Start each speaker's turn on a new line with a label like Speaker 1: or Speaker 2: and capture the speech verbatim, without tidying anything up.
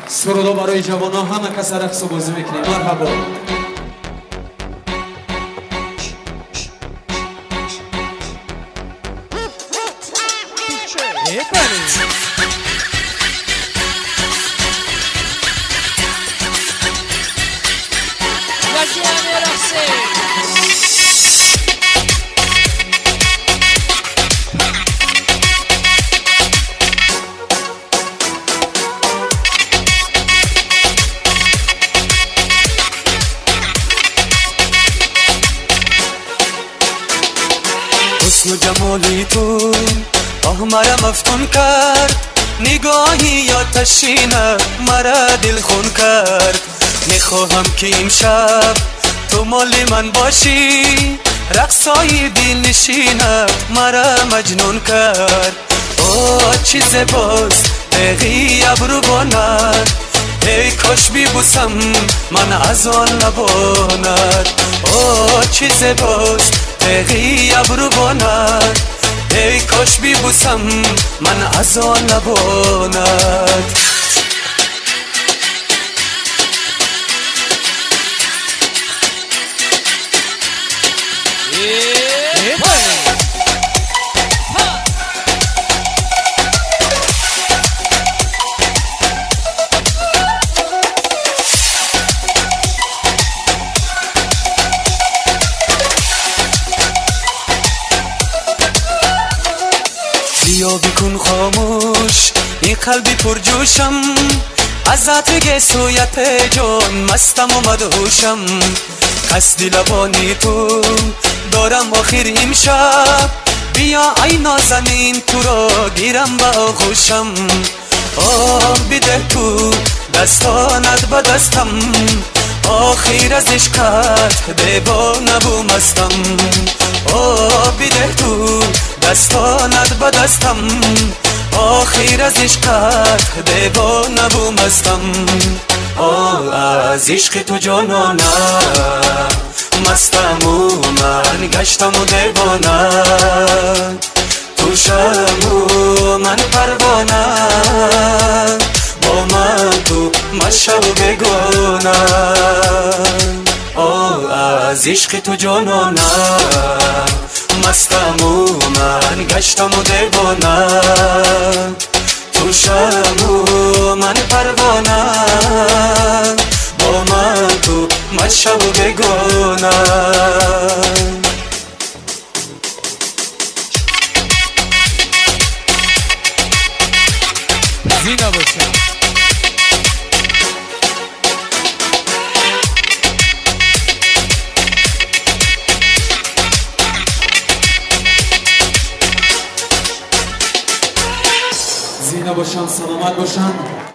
Speaker 1: سرودا برای جوانان همه کس رقص و بازی میکنیم. مرحبا.
Speaker 2: حسن و جمالی تو آه مرا مفتون کرد، نگاهی یا تشینه مرا دل خون کرد. میخواهم که این شب تو مال من باشی، رقصای دل نشینه مرا مجنون کرد. اوه چی زیباست دقی ابرو باند، ای کاش بیبوسم من از آن لبانت. اوه چی زیباست دقی ابرو باند، ای کاش بیبوسم من از آن لبانت. بیا بکن خاموش این قلبی پر جوشم، از عطر سویت جان مستم و مدهوشم. قصد لبانی تو دارم آخر امشب، بیا ای نازنین تو را گیرم به آغوشم. آه بده تو دستانت به دستم، آخر از عشقت دیوانه و مستم. آه بده تو دستانت به دستم، آخر از عشقت دیوانه و مستم. آه از عشق تو جانانه مستم و من گشتم و دیوانه، تو شم و من پروانه، با من تو مشو بگونه. آه از عشق تو جانانه مستم و من گشتم و دیوانه، تو شم و من پروانه، با من تو مشو بگونه.
Speaker 3: زینا باشم
Speaker 1: زینا باشن، سلامت باشن.